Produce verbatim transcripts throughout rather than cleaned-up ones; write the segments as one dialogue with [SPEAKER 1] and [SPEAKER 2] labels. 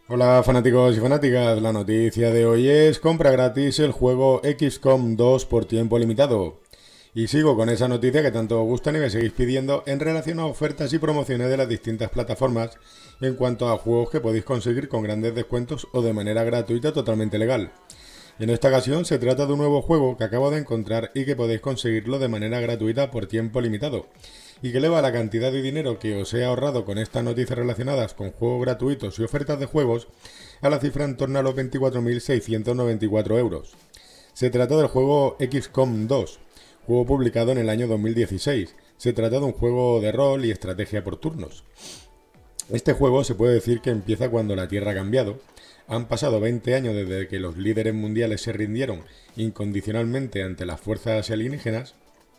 [SPEAKER 1] Hola fanáticos y fanáticas, la noticia de hoy es compra gratis el juego equis com dos por tiempo limitado. Y sigo con esa noticia que tanto os gustan y me seguís pidiendo en relación a ofertas y promociones de las distintas plataformas en cuanto a juegos que podéis conseguir con grandes descuentos o de manera gratuita totalmente legal. En esta ocasión se trata de un nuevo juego que acabo de encontrar y que podéis conseguirlo de manera gratuita por tiempo limitado, y que eleva la cantidad de dinero que os he ahorrado con estas noticias relacionadas con juegos gratuitos y ofertas de juegos a la cifra en torno a los veinticuatro mil seiscientos noventa y cuatro euros. Se trata del juego equis com dos, juego publicado en el año dos mil dieciséis. Se trata de un juego de rol y estrategia por turnos. Este juego se puede decir que empieza cuando la Tierra ha cambiado. Han pasado veinte años desde que los líderes mundiales se rindieron incondicionalmente ante las fuerzas alienígenas,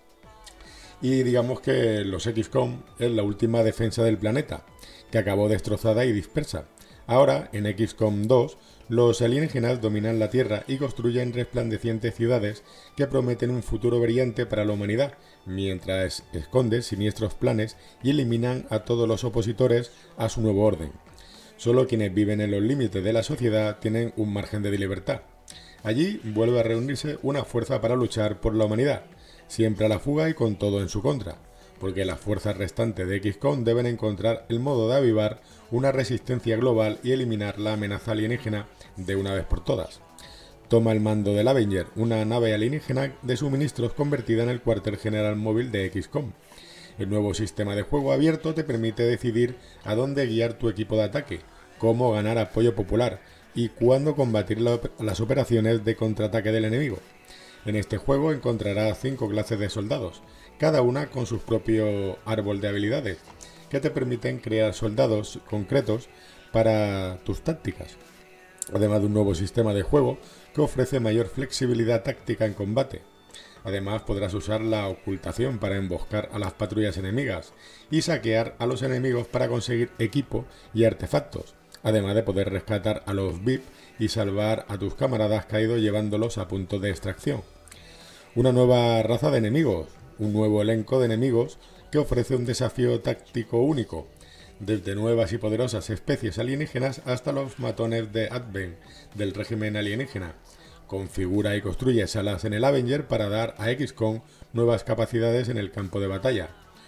[SPEAKER 1] y digamos que los equis com es la última defensa del planeta, que acabó destrozada y dispersa. Ahora, en equis com dos, los alienígenas dominan la Tierra y construyen resplandecientes ciudades que prometen un futuro brillante para la humanidad, mientras esconden siniestros planes y eliminan a todos los opositores a su nuevo orden. Solo quienes viven en los límites de la sociedad tienen un margen de libertad. Allí vuelve a reunirse una fuerza para luchar por la humanidad, siempre a la fuga y con todo en su contra, porque las fuerzas restantes de equis com deben encontrar el modo de avivar una resistencia global y eliminar la amenaza alienígena de una vez por todas. Toma el mando del Avenger, una nave alienígena de suministros convertida en el cuartel general móvil de equis com. El nuevo sistema de juego abierto te permite decidir a dónde guiar tu equipo de ataque, cómo ganar apoyo popular y cuándo combatir las operaciones de contraataque del enemigo. En este juego encontrarás cinco clases de soldados, cada una con su propio árbol de habilidades, que te permiten crear soldados concretos para tus tácticas, además de un nuevo sistema de juego que ofrece mayor flexibilidad táctica en combate. Además podrás usar la ocultación para emboscar a las patrullas enemigas y saquear a los enemigos para conseguir equipo y artefactos, además de poder rescatar a los V I P y salvar a tus camaradas caídos llevándolos a puntos de extracción. Una nueva raza de enemigos, un nuevo elenco de enemigos que ofrece un desafío táctico único, desde nuevas y poderosas especies alienígenas hasta los matones de Advent del régimen alienígena. Configura y construye salas en el Avenger para dar a equis com nuevas capacidades en el campo de batalla.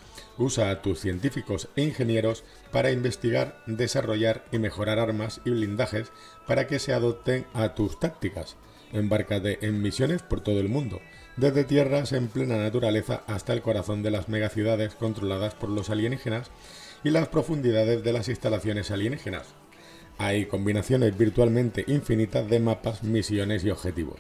[SPEAKER 1] Usa a tus científicos e ingenieros para investigar, desarrollar y mejorar armas y blindajes para que se adopten a tus tácticas. Embárcate en misiones por todo el mundo, desde tierras en plena naturaleza hasta el corazón de las megaciudades controladas por los alienígenas y las profundidades de las instalaciones alienígenas. Hay combinaciones virtualmente infinitas de mapas, misiones y objetivos.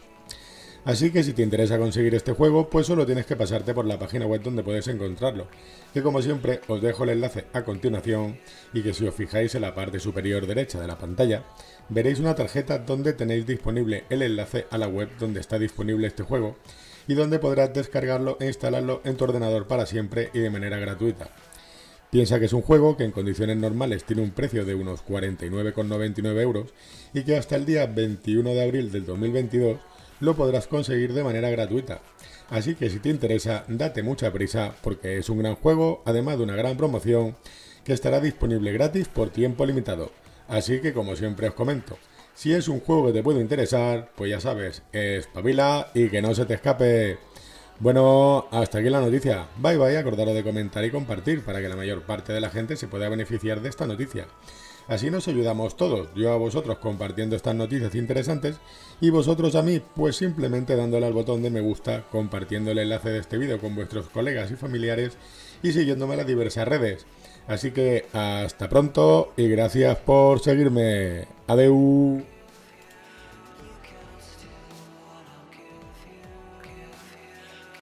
[SPEAKER 1] Así que si te interesa conseguir este juego, pues solo tienes que pasarte por la página web donde puedes encontrarlo, que como siempre os dejo el enlace a continuación, y que si os fijáis en la parte superior derecha de la pantalla, veréis una tarjeta donde tenéis disponible el enlace a la web donde está disponible este juego, y donde podrás descargarlo e instalarlo en tu ordenador para siempre y de manera gratuita. Piensa que es un juego que en condiciones normales tiene un precio de unos cuarenta y nueve con noventa y nueve euros y que hasta el día veintiuno de abril del dos mil veintidós lo podrás conseguir de manera gratuita. Así que si te interesa, date mucha prisa porque es un gran juego, además de una gran promoción que estará disponible gratis por tiempo limitado. Así que como siempre os comento, si es un juego que te puede interesar, pues ya sabes, espabila y que no se te escape. Bueno, hasta aquí la noticia. Bye bye, acordaros de comentar y compartir para que la mayor parte de la gente se pueda beneficiar de esta noticia. Así nos ayudamos todos, yo a vosotros compartiendo estas noticias interesantes y vosotros a mí pues simplemente dándole al botón de me gusta, compartiendo el enlace de este vídeo con vuestros colegas y familiares y siguiéndome en las diversas redes. Así que hasta pronto y gracias por seguirme. Adeu.